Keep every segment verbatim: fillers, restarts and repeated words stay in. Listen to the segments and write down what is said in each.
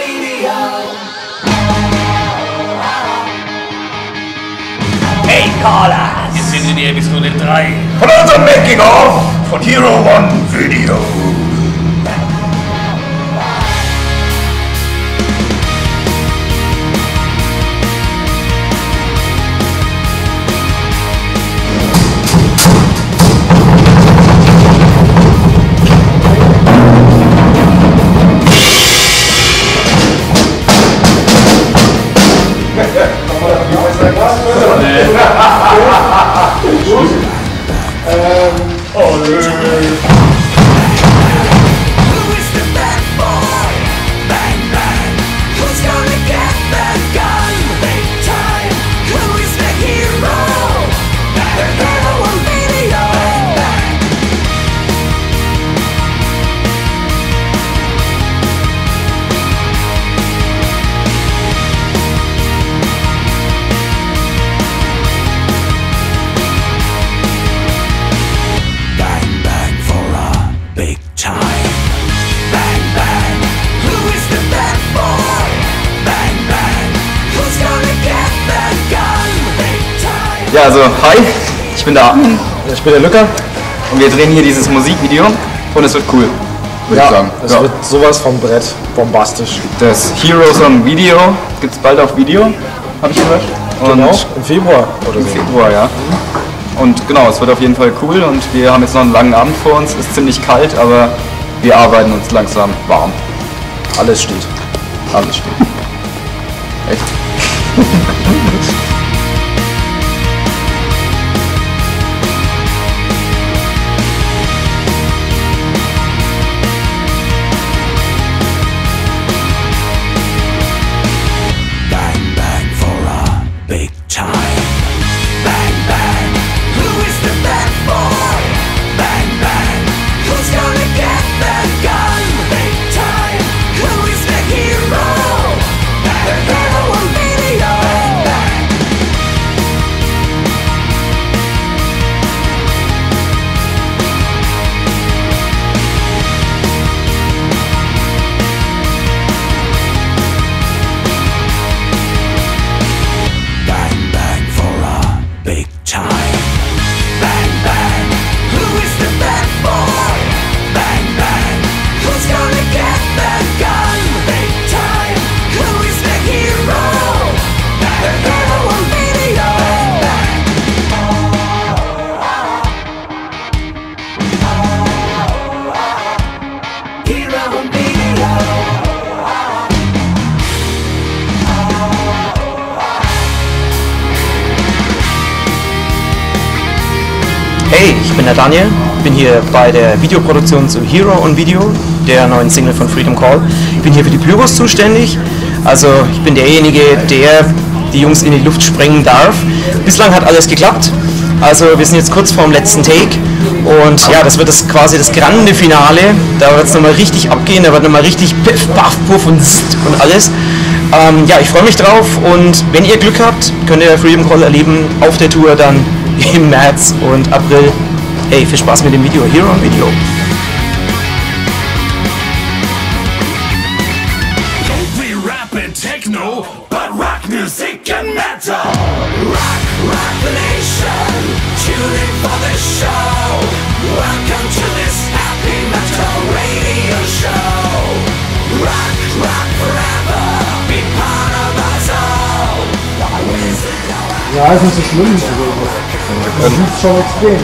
Hey Callers! Wir sind in die Episode drei. Von unserem Making-of von Hero One Video. Ja, also hi, ich bin der Armin, ich bin der Luca und wir drehen hier dieses Musikvideo und es wird cool, würde ja, ich sagen. Es ja. wird sowas vom Brett, bombastisch. Das Hero Song Video gibt es bald auf Video, habe ich gehört. Und genau, im Februar oder Im so. Februar, ja. Und genau, es wird auf jeden Fall cool und wir haben jetzt noch einen langen Abend vor uns, es ist ziemlich kalt, aber wir arbeiten uns langsam warm. Alles steht. Alles steht. Echt? Hey, ich bin der Daniel, bin hier bei der Videoproduktion zu Hero on Video, der neuen Single von Freedom Call. Ich bin hier für die Pyros zuständig, also ich bin derjenige, der die Jungs in die Luft sprengen darf. Bislang hat alles geklappt, also wir sind jetzt kurz vorm letzten Take und ja, das wird das quasi das grande Finale, da wird es nochmal richtig abgehen, da wird nochmal richtig piff, paff, puff und zzt und alles. Ähm, ja, ich freue mich drauf und wenn ihr Glück habt, könnt ihr Freedom Call erleben auf der Tour dann im März und April. Hey, viel Spaß mit dem Video, Hero on Video. Don't be rap and techno, but rock music and metal. Rock, rock the nation, tuning for the show. Welcome to this happy metal radio show. Rock, rock forever, be part of us all. Ja, ist nicht so schlimm. Das ist schon extrem.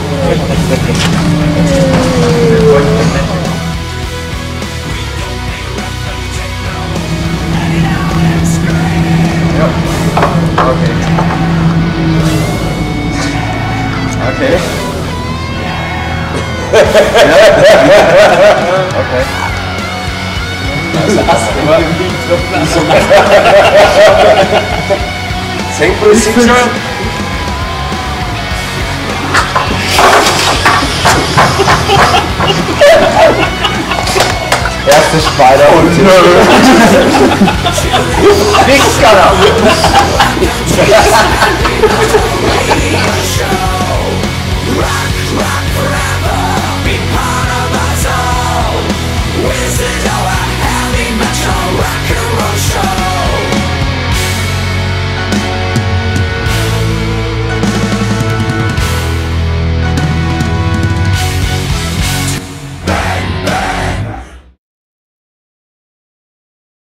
Okay. Okay. Okay. Same procedure. Erste Spider. Oh nö. Big Scanner.